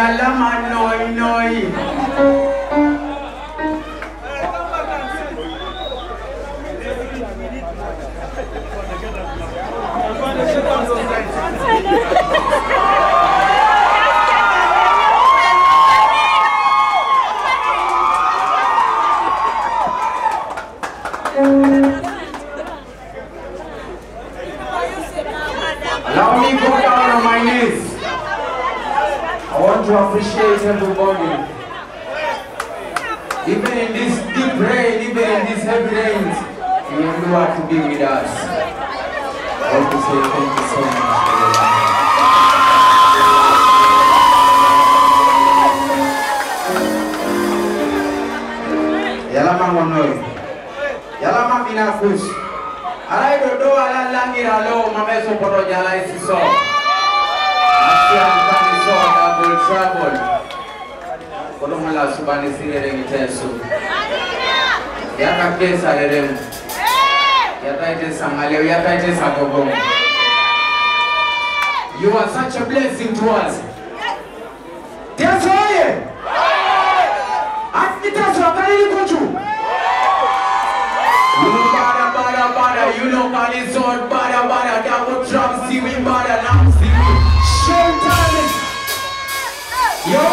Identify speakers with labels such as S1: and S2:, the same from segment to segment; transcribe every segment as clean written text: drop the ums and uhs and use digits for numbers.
S1: Yalama noi. Allow me to go down on my knees. I want to appreciate everybody. Even in this deep rain, even in these heavy rains, you know what to be with us. I want to say thank you so much for your life. Yalama monoi. Yalama binakush. Alai dodo ala langira lo mameso poto jala isiso. Asian so double trouble. Kono mala subani sire ngiteso. Yaka kesa lerem. Yaka ite samale, yaka ite sagogo. You are such a blessing to us. That's all. That's what you know, body sword, bada, double drum, see me, bada, now see me. Showtime! Yo!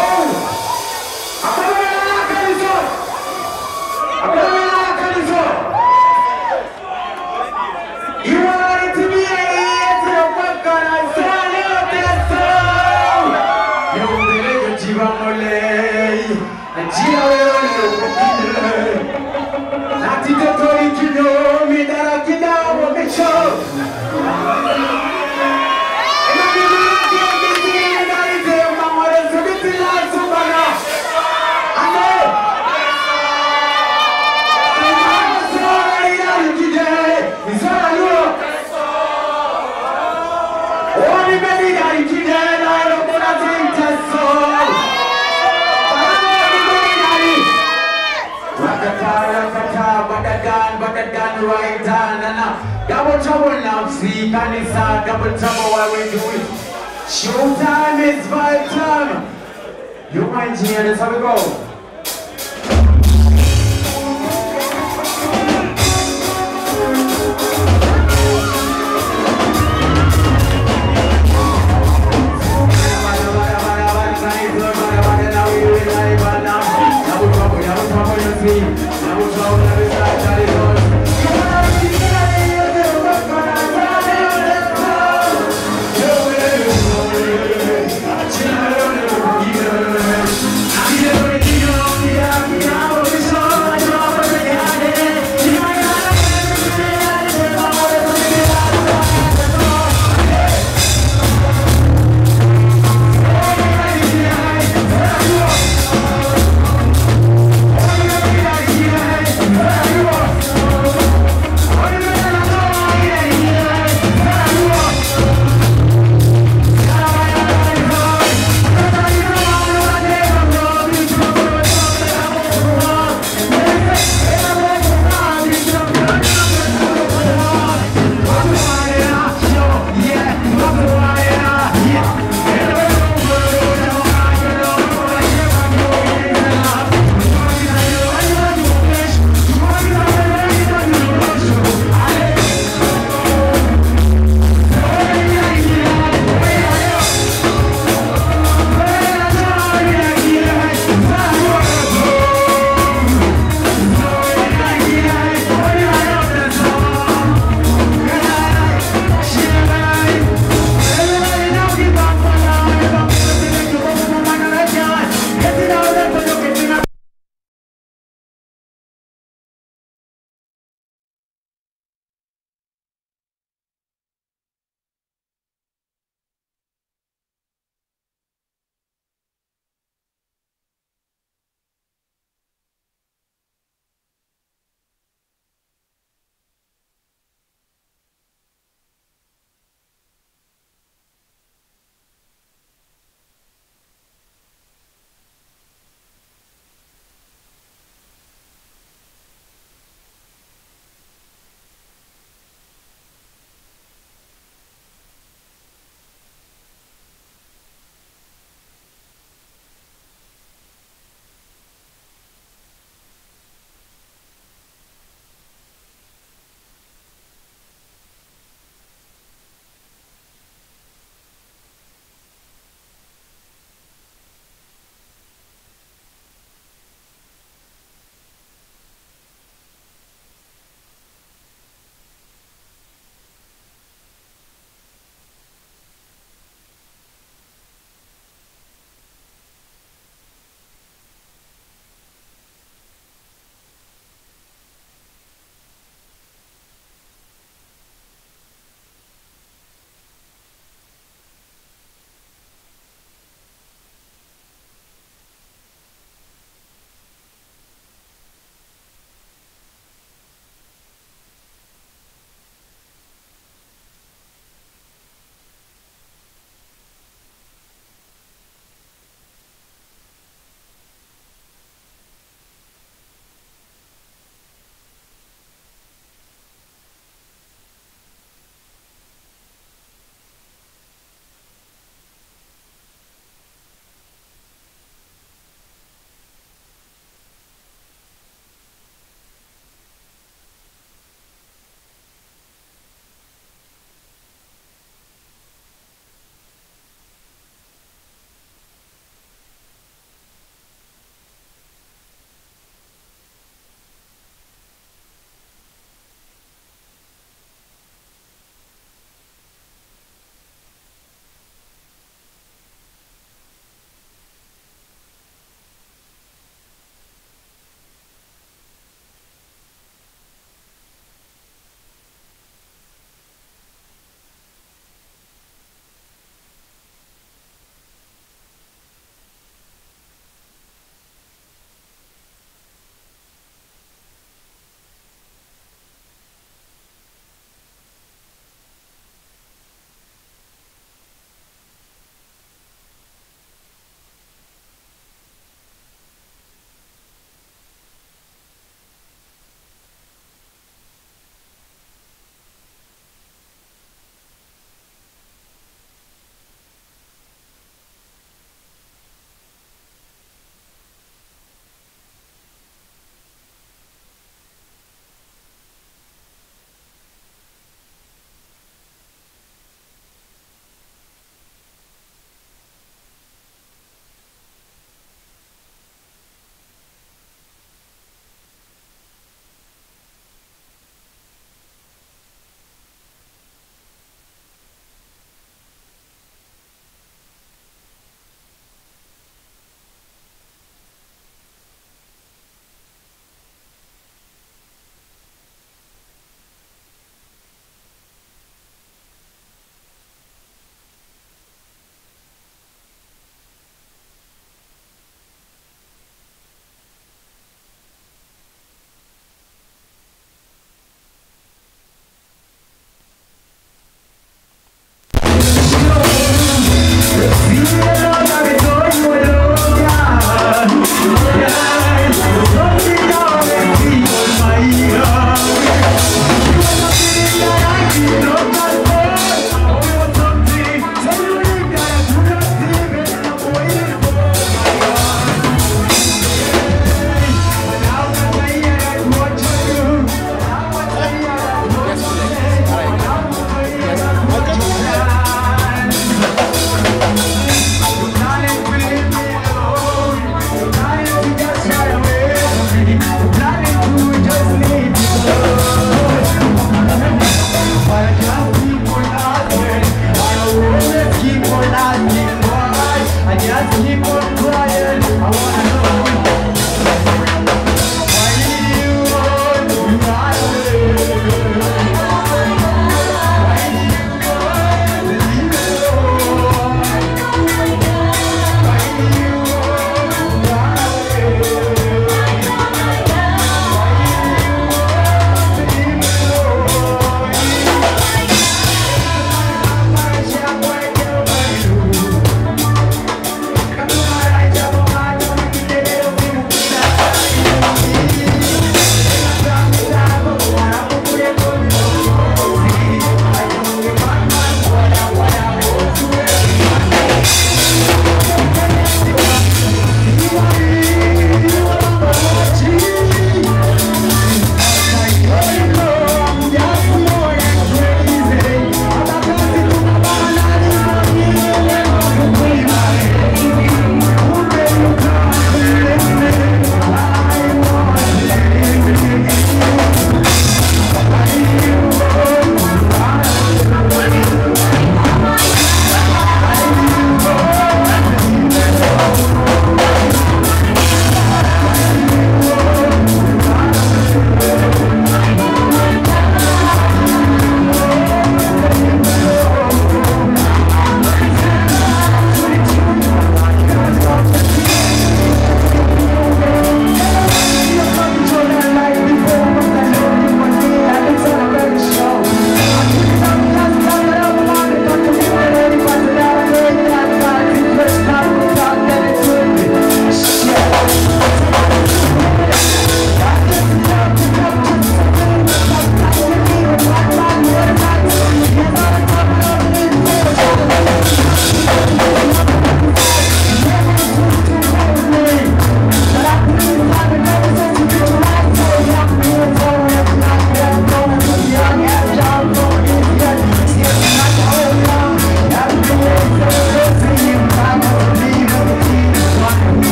S1: You wanted to be a fuck on I saw you that song! You believe Jiva Mole, and Jiva Nati Tori Kino, me that I get out of the show. Right down, double trouble now, see, Kanisa, double trouble while we do it. Showtime is vibe time. You mind, Gina, let's have a go.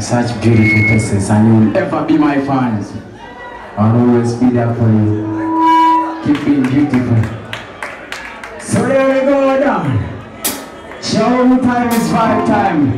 S1: such beautiful faces, and you will ever be my fans. I'll always be there for you. Keep being beautiful. So there we go down. Show time is 5 time.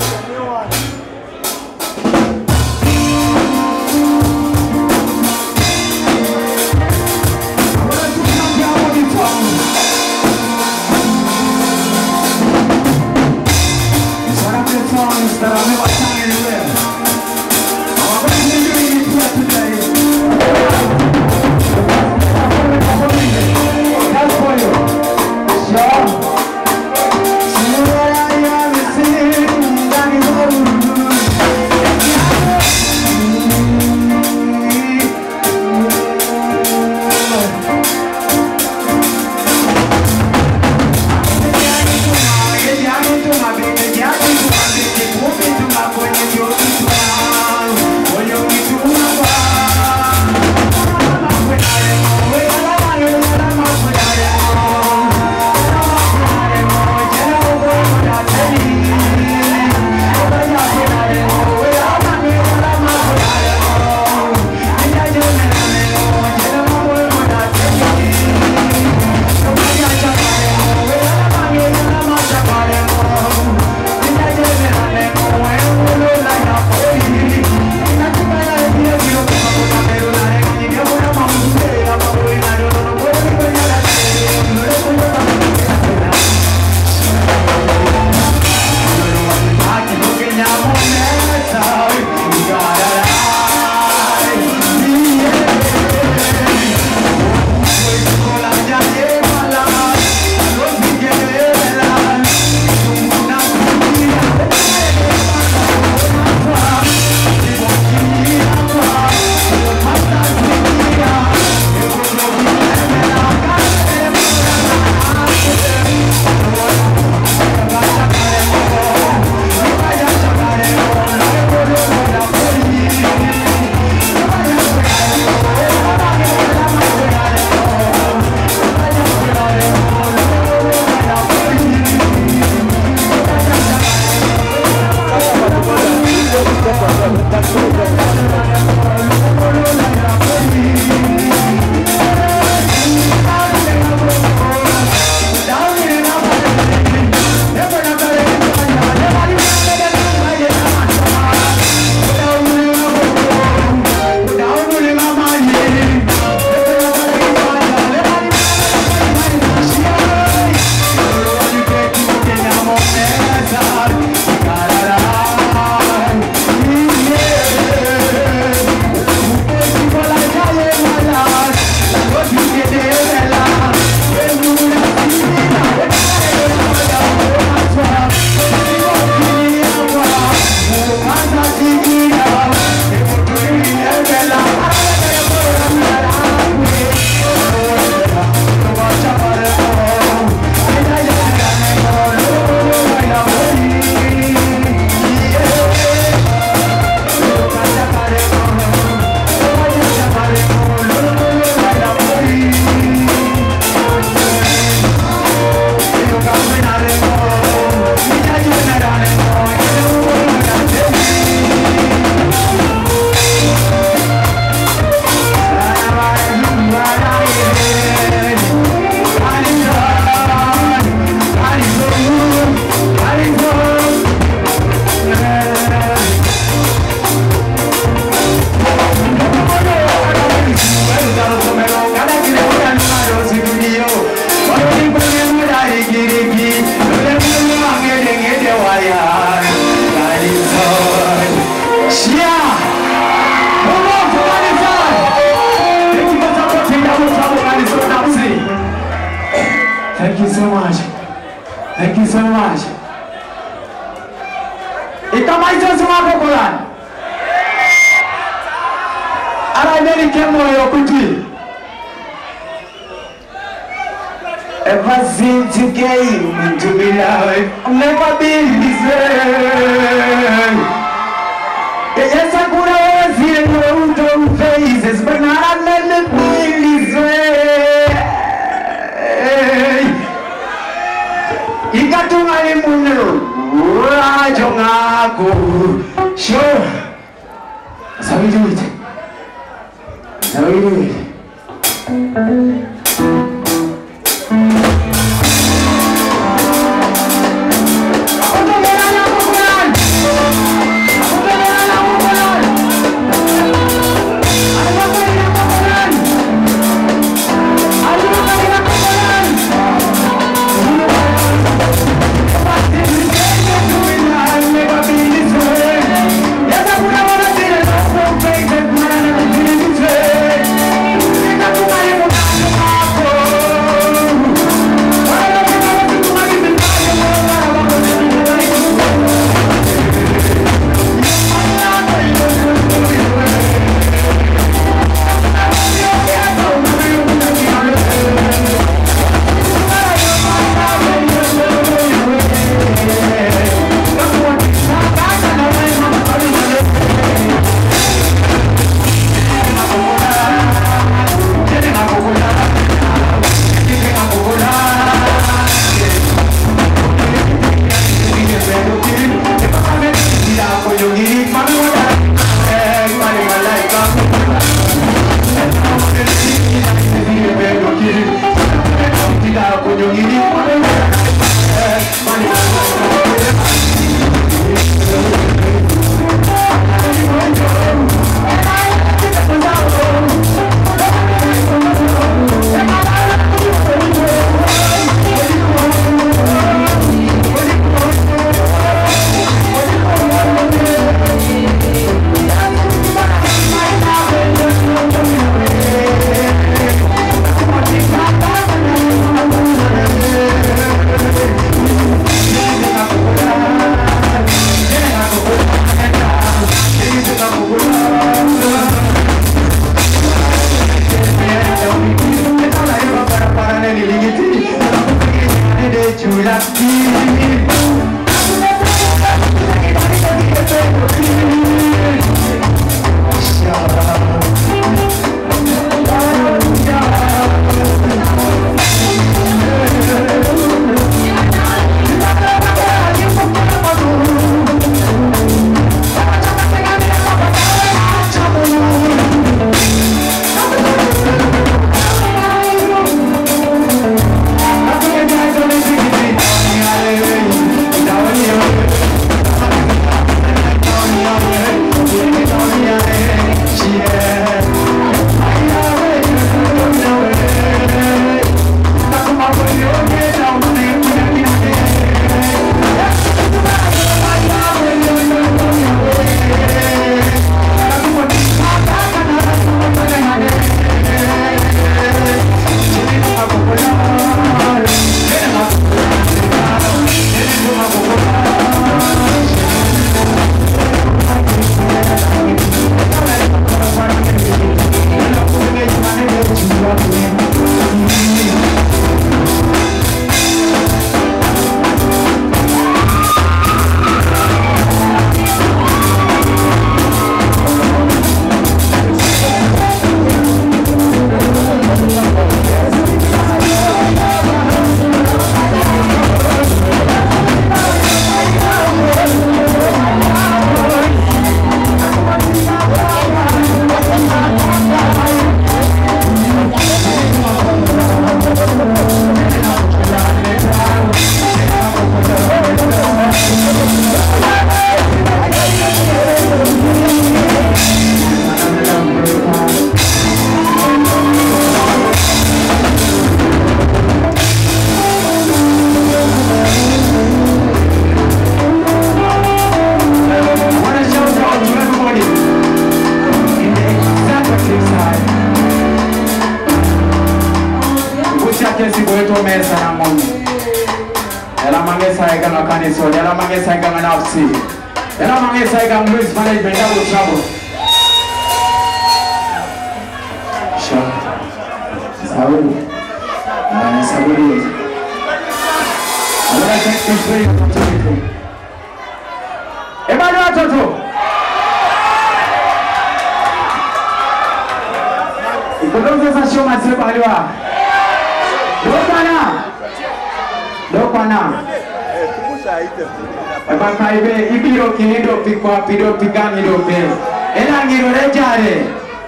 S1: Songs that I've never sung anywhere. I'm going to do it here today. That's for you. Sure. See what I am seeing, that is all. Thank you so much. Thank you so much. Ikamaizo semua kumpulan. Arai dari kemo yo kuti. Ever since you came into my life, I've never been the same. Yes, I could always see your faces, but now I've never been this way. You got to my moon, Rajongaku. Sure.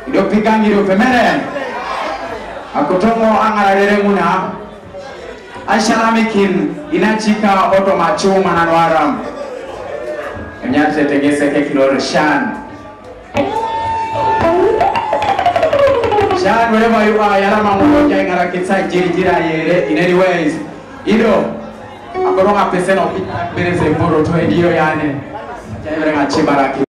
S1: Ido pikangi do pemere. Akotongo angarere muna. Asharamikin inachika oto machuma na nwaram. Nyate tegese ke kilore Shan. Shan, wherever you are, yarama mwoja ingara kitsa jirijira yere in any ways. Ido, akoronga peseno bereze moro to ediyo yane. Jaibre nga chibaraki.